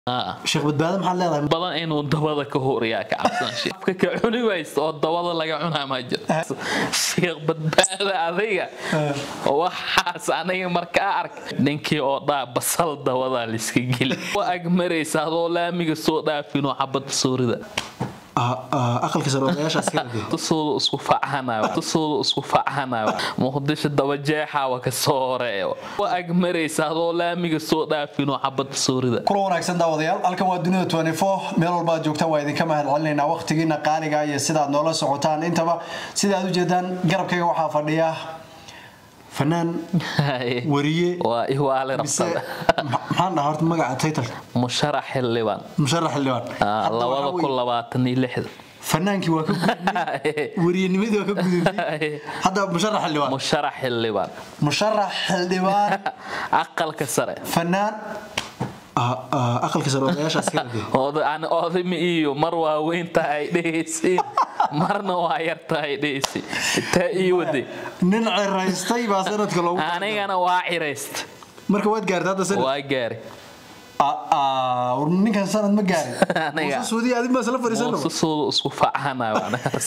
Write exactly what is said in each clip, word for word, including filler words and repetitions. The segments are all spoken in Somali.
اه sheekh badbaado maxaa leedahay badan inuu dabada ka horiyaa ka cabsan sheekh ka cuni waysto oo dabada laga cunaa ma jiro sheekh badbaado adiga waxaas aniga marka ark ninkii oo dhaa basal dabada la iska geli waa agmaraysa adoo laamiga soo dhaafino xabad suurida aqalka saroodayaashaas ka dhigay tusoo isku faacanayo tusoo isku faacanayo muqdisho daba jeexa waa ka soo horeeyo waa agmaraysa adoo laamiga soo dhaafino xabad suurida kula wanaagsan daawadayaal halkan waa dunida twenty four meel walba joogta waa idin ka mahad celinayna waqtigiina qaaliga iyo sida aad noola socotaan intaba sida aad u jeedaan garabkayga waxa fadhiya fanaan wariye waa ihwaale rabsada maxaan dhahaa horta magaca title musharax xildhibaan musharax xildhibaan laba kun iyo labaatan iyo lix fanaankii waa ka gudbay wariyanimadii waa ka gudbay hadda musharax xildhibaan musharax xildhibaan musharax xildhibaan aqalka sare fanaan aqalka saroodayaashaas ka dhigay oo aan oodimi iyo mar waa weyn tahay dheeysi marna waa yar tahay dheeysi ta ii wadi nin ciraystay baa sanadka loogu anigana waa cirayst marka waad gaartay hadda sanad waa gaari aa aa ninkan sanad ma gaarin aniga Suudiya adib ma sala fariisano soo isku faacanayo anaas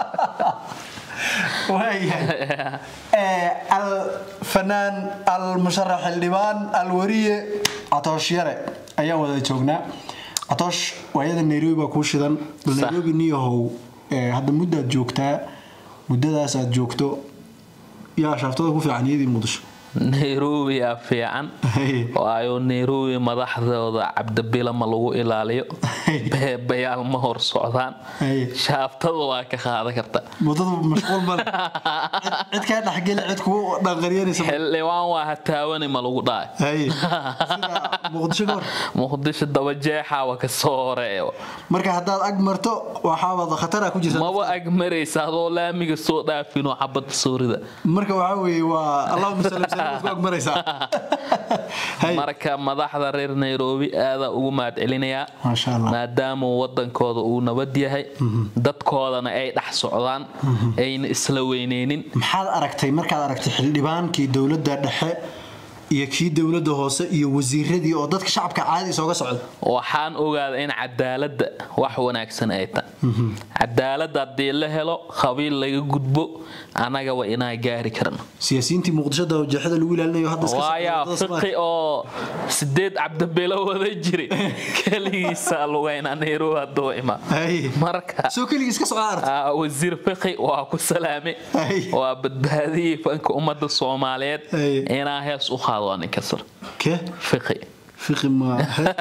الفنان المشرح اللبان الوريه عطوش يرى ايام ودا جوجنا عطوش ويدا نيروبي با كوشدان نيروبي نيهو هدا مده joogta mudadaas aad joogto yaa shaaftada ku fiican yadii mudasho Nairobi yaa fiican waayo Nairobi madaxdooda Cabdibila ma lagu ilaaliyo beebayaal ma hor socdaan shaaftada waa ka qaada karta mudada mashquul mal cid ka dhaxgal cid ku dhaqariyaysa xilwaan waa hataawan ma lagu dhaay hay muqdisho goor muqdisho daba jeexa waa ka soo horeeyo marka hadaad ag marto waxa wada khatar ku jirta ma waa ag maraysa adoo laamiga soo dhaafino xabad suurida marka waxa weey waa Allahumma salli marka madaxda reer Nairobi aad ugu maad celinaya maadaama wadankooda uu nabad yahay dadkoodana ay dhax socdaan ayna isla weyneenin maxaad aragtay markaad aragtay xildhibaankii dawladda dhexe iyo kii dawladda hoose iyo wasiiradii oo dadka shacabka caadi soo socda waxaan ogaaday in cadaaladda wax wanaagsan ay tahay cadaaladda hadii la helo qabiil laga gudbo anaga waa inaa gaari karno siyaasiyiintii muqdisho dawjahada lagu ilaalinayo hadda iska soo fiqi oo sideed Cabdibila wada jiray kaligiisa lugayna Nairobi doima marka soo kaligiis ka socda ah wasiir fiqi waa ku salaamay waa badbaadiyay fanka ummadda Soomaaliyeed inaa hees u qaadaan kasar ke fiqi fiqi ma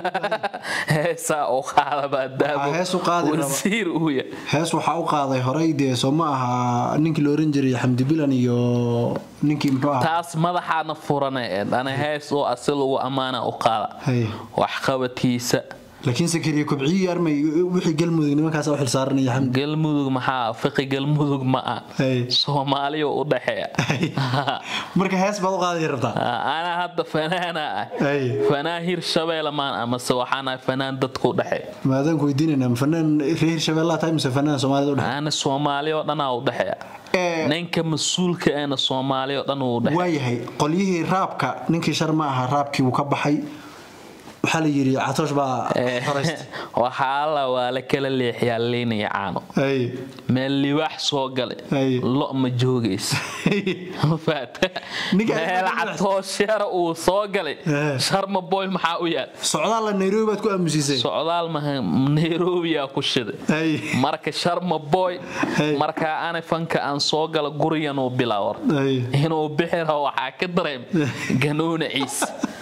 heesa oo qaada baadaabo hees u qaaday wasiir uu yahay hees waxa u qaaday horay de Soomaa aha ninkii loo oran jiray Xamdibilan iyo ninkii muxuu ahaa taas madaxaana furanay ana hees oo asal ugu amaana u qaada wax qabadkiisa laakiin sakariye kubciyi armay wixii galmudug nimankaas oo xil saaranaya xamd galmudug maxaa fiqi galmudug ma ah Soomaaliya u dhaxeeya marka hees baad u qaaday rabtaa ana hadda fanaana fanaan Hirshabeelle maan ama waxaana fanaan dadku dhaxeey maadan ku weydiinayna fanaan Hirshabeelle tahay mise fanaan Soomaaliya u dhaxeeya ana Soomaaliya oo dhan u dhaxeeya ninka mas'uulka ana Soomaaliya oo dhan u dhaxeeya waayahay qolyihii raabka ninkii sharma aha raabkii uu ka baxay waxa la yiri Catoosh baa farayst waxa la wala kala leexiyaa leeniya caano ay meel liwax soo galay lo ma joogeys faat niga Catoosh yar uu soo galay sharma boy maxaa u yaal socdaal Nairobi baad ku aamusisay socdaal ma Nairobi yaa ku shiday marka sharma boy marka aan fanka aan soo gala gurigan oo bilaawar inuu bixiro waxa ka dareem ganuuna ciis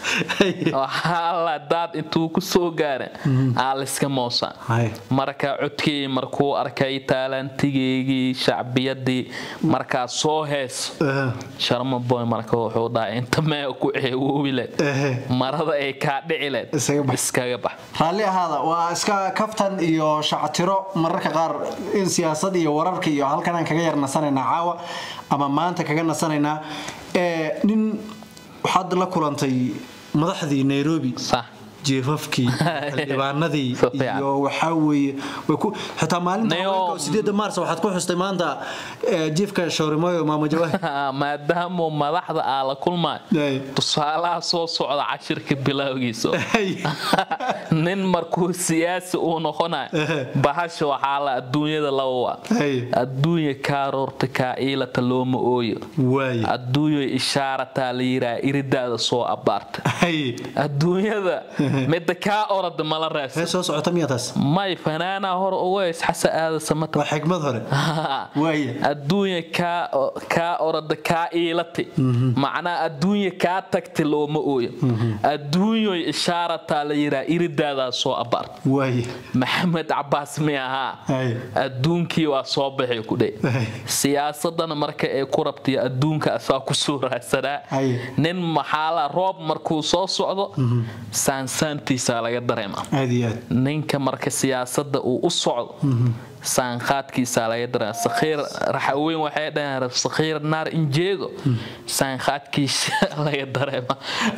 waxa la dad intuu ku soo gaaray aaliska moosa marka codkii markuu arkay talantigeegii shacbiyadii marka soo hees sharma boy marka wuxuu dhaay inta ma ku ceewoobile marada ay ka dhicileed iskaga bax hali ahada waa iska kaftan iyo shactiro mararka qaar in siyaasad iyo wararka iyo halkan aan kaga yarnasanayna caawa ama maanta kaga nasanayna ee nin waxaad la kulantay madaxdii Nairobi صح jeefafkii xildhibaanadii iyo waxa weeye way ku xitaa maalinta sideedda maarso waxaad ku xustay maanta jeefka Shawrimoyo maama Jawaahir maadaama madaxda ala kulmaan tusaalaha soo socda cashirka bilowgiisa nin markuu siyaasi uu noqonay bahasha waxa la adduunyada lawa adduunyo kaarorta ka ilata looma ooyo way adduunyo ishaarata la yiraa iridaada soo abaarta adduunyada mid ka orad mala raas soo socota miyadas may fanaana hor ogeys xasa aada samata waa xigmad hore way adduunyo ka ka orad ka ilata macna adduunyo ka tagti looma ooyo adduunyo ishaarata la yiraa iridaada soo abaarta way maxamed Abbas miyaha adduunkii waa soo bixi ku dhay siyaasadana marka ay ku rabtay adduunka asaa ku soo raasana nin maxala roob markuu soo socdo saansaantiisa laga dareema ninka marka siyaasadda uu u socdo saanqaadkiisa laga dareema saqiir raxweyn waxay dhahaan saqiir naar injeego saanqaadkiisa laga dareema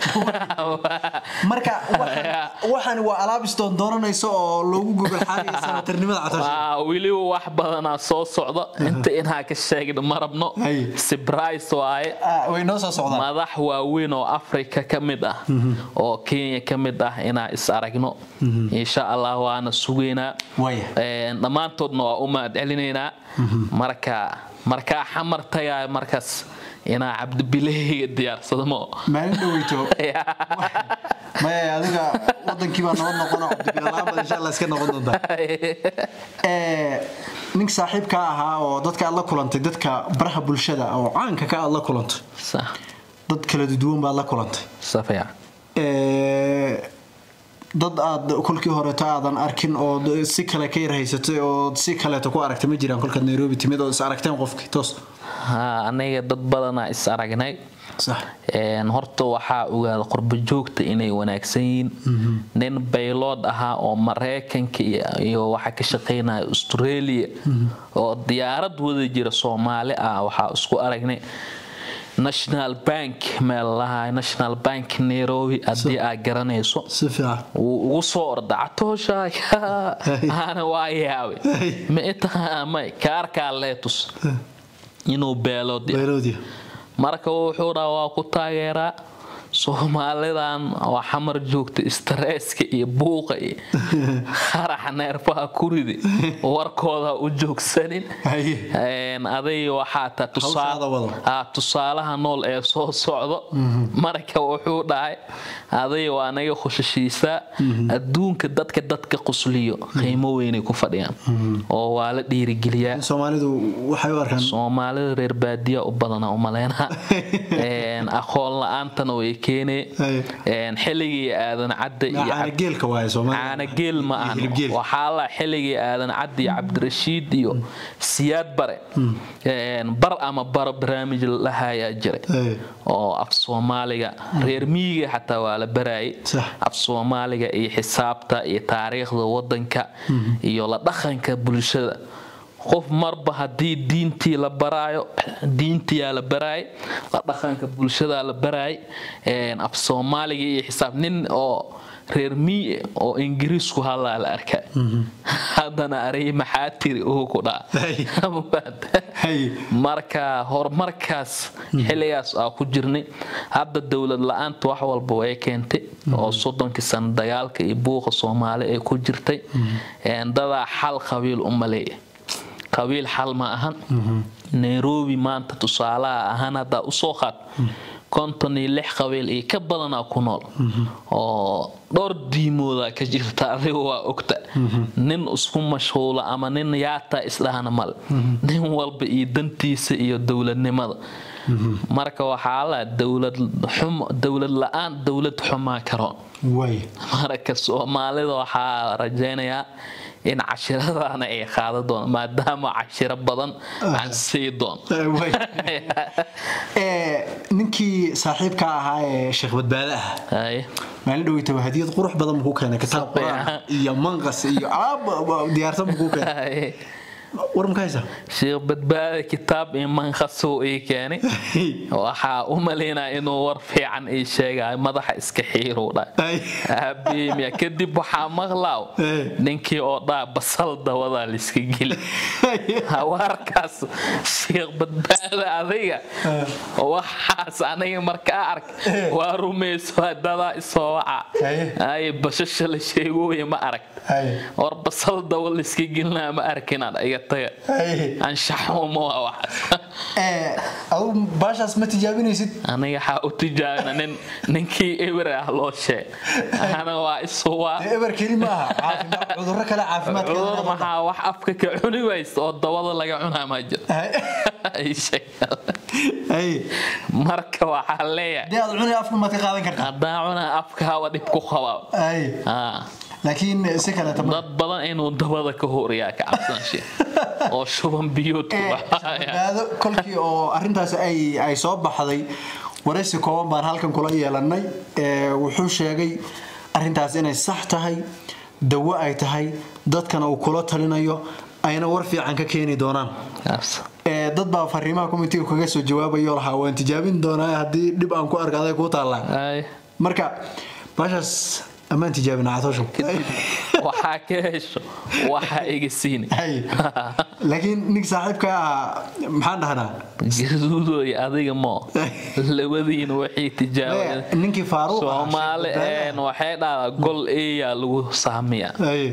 marka waxaan waa alaabiston dooranayso oo loogu gogol xaariyo sanatarnimada Catoosh waa wili wax badan soo socdo inta inaa ka sheegno marabno surprise waaye way noo soo socdaan madax waaweyn oo Afrika kamid ah oo Kenya kamid ah inaa is aragno insha Allah waana sugeynaa ee dhamaantoodna waa u mahad celinayna marka marka xamartaya markaas ina Cabdi Bileey diyaarsado maalin dhaweyto ma adiga wadankii baa noo noqon Cabdi Bileey insha Allah iska noqon doonta ee nin saaxiibka ahaa oo dadka la kulantay dadka baraha bulshada oo caanka ka la kulantay sax dad kala duwan baa la kulantay safiya ee dad aad kulkii hore taadan arkin oo si kale ka yarhaysatay oo si kale ta ku aragtay ma jiraan kulka Nairobi timid oo is aragteen qofkii toos ha aniga dad badan is aragnay صح een horta waxa ogaada qurbo joogta inay wanaagsan yihiin nin baylood aha oo Mareykanka iyo waxa ka shaqeynaa Australia oo diyaarad wada jira Soomaali ah waxa isku aragnay National Bank meelaha National Bank Nairobi adii ay garanayso si fiican ugu soo orda Catoosh ana waayawe ma inta ma kaarka leetus inuu beeloodi beeloodi marka wuxuu raa ku taageeraa Soomaalidan oo xamar joogta stresska iyo buuqa iyo xarax neerfaha kuridi warkooda u joogsanin een aday waxa ta tusaalaha tusaalaha nool ee soo socdo marka wuxuu dhahay aday waa anaga khushishiisa adduunka dadka dadka qusliyo qiimo weyn ku fadhiyaan oo waa la dhiirigeliyaa Soomaalidu waxay u arkaan Soomaalida reer baadiya u badana u maleena een aqoon la'aantana way keenay een xilligii aadan cadda iyo ana geelka waay Soomaaliya ana geel ma aan waxa la xilligii aadan cadda iyo Cabdirashiid iyo Siyaad bare een bar ama bar barnaamij la haya jiray oo af Soomaaliga reer miyiga xataa waa la baray af Soomaaliga iyo xisaabta iyo taariikhda wadanka iyo la dhaqanka bulshada qof marba hadii diintii la baraayo diintii la baraay la dhaqanka bulshada la baraay een af Soomaaliga iyo xisaab nin oo reer miyi oo Ingiriisku hadla la arkay hadana aray maxaa tiri oo ku dhaay marka horumarkaas xiligaas aan ku jirnay hadda dawlad la'aanta wax walba way keentay oo soddonkii sano dagaalka iyo buuqa Soomaali ay ku jirtay een dada xal qabiil u maleeyay qabiil xal ma ahan Nairobi maanta tusaalaha ahaan hada u soo qaad konton iyo lix qabiil ee ka badan ku nool oo dhowr diimooda ka jirta adiga waa ogta nin isku mashquula ama nin yaata islaana mal nin walba iyo dantiisa iyo dawladnimada marka waxa la dawlad xumo dawlad la'aan dawlad xumaa karo way marka Soomaalida waxa rajaynayaa in cashiradana ay qaado doon maadaama cashiro badan aan sii doon ee ninkii saaxiibka ahaa ee Sheekh Badbaada ah ay maalin dhaweyto hadiyad qurux badan ku keenay kitaab quraan iyo manqas iyo alaab diyaarsan ku keenay ورمكايسة شيخ بدبادة كتاب إيمان خصو إيه كاني وحا أملينا إنه ورفي عن إيه شيء مضح إسكحيرو لا أبي ميا كدب وحا مغلاو ننكي أوضاع بصل دوضا لإسكجيل هواركاس شيخ بدبادة أذية وحاس أنا مركا أرك وروميس ودادا إسواعا أي بشش الشيء ما أرك ور بصل دوضا لإسكجيلنا ما أركنا أيتها أنشحهم واحد أو باش اسمه تجابيني ست أنا يا تجابنا نن ننكي إبرة على شيء أنا وايسوا إبرة كلمة عافية عذرك لا عافية ما عذر ما ها وح أفكك عني ويس أو الضوض اللي عنها ماجد أي شيء أي مركب وحلية دي أضعني أفك ما تقاضي كرت أضعنا أفكها وديبكو خوا أي آه لكن سكنة تمام ضد بدن إنه ضوض كهوريا كعبسان شيء أو شوفن بيوت هذا كل كي أو أرنتاس أي أي صوب بحذي ورئيس كوان بان هالكن كل أي لناي وحوش يجي أرنتاس إنه صح تهاي دواء أي تهاي ضد كان أو كلات هلنا يو أنا ورفي عنك كيني دونان ضد بقى فريمة كوميتي وكجس الجواب يورها وأنت جابين دونا هدي نبقى نكو أرجع ذا كوت الله مركا باشس أما أنت جابنا عطوشة وحكيش وحيجسيني لكن نك صاحبك محن هنا جزودو يا أديك ما لودين وحي تجاوز نك فاروق سومال إن وحيد قل إيه لو سامية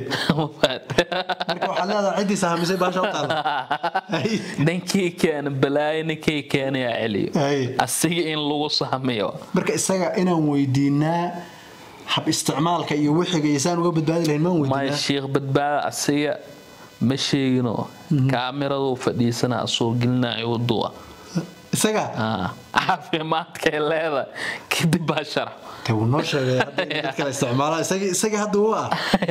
مركو حلا عدي سامي زي باش أطلع نكى كان بلاي نكى كان يا علي السجى إن لو سامية مركو السجى إنا ويدينا حب استعمالك أي وحي جيسان وبدبادي لين ما ودنا ما الشيخ بدبا أسيا مشي إنه كاميرا وفديسنا أصول قلنا يودوا سجى آه عافية ما تكلم هذا كده بشر تقول نشر هذا كلا استعماله سجى سجى هذا هو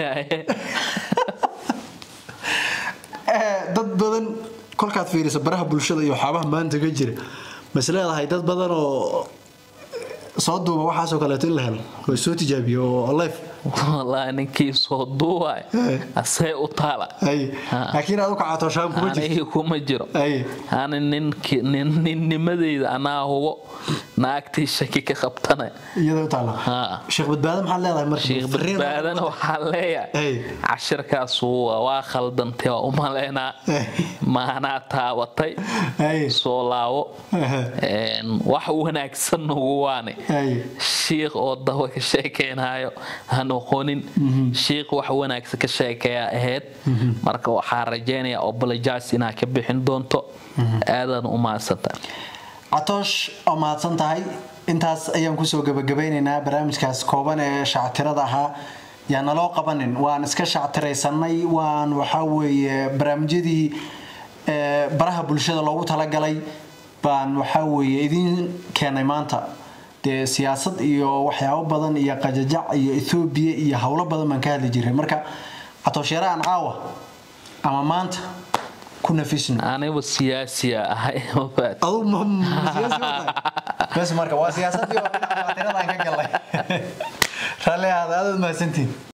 ضد بدن كل كات فيرس براه بالشدة يحابه ما أنت جير مثلا هاي ضد بدن صدوا وحاسوا كلاتين لهن وسوت جابي والله والله إنكي صدوا أسيء وطالع أي لكن هذوك عطشان كم جرا أنا كم جرا أي أنا ننك نن نن مدري أنا هو ناكتي شكيك خبطنا يدا طالع شيخ بدبادة محلي الله يمرك شيخ بدبادة وحلية عشر كاسوا واخل تيا ومالنا ما أنا تاوتي صلاو إن وحو هناك سنواني شيخ أوضه كشيكين هايو هنوخونين شيخ وحو هناك كشيكيا أهد مركا وحارجيني أو بلجاس إنا كبحين دونتو آذان أماستا عطوش أماسان تاي intaas ayaan ku soo gabagabaynaynaa barnaamijkaas kooban ee shactirada ahaa yaana loo qabanin waan iska shactiraysanay waan waxa weeye barnaamijyadii ee baraha bulshada loogu talagalay baan waxa weeye idin keenay maanta de siyaasad iyo waxyaabo badan iyo qajajac iyo Ethiopia iyo hawlo badan man ka hadli jiray marka atooshiraan caawa ama maanta كنا فيشن أنا والسياسية هاي مفاد أو مهم سياسي بس مركب وسياسة دي وقتنا ضايقة الله خلي هذا هذا ما سنتين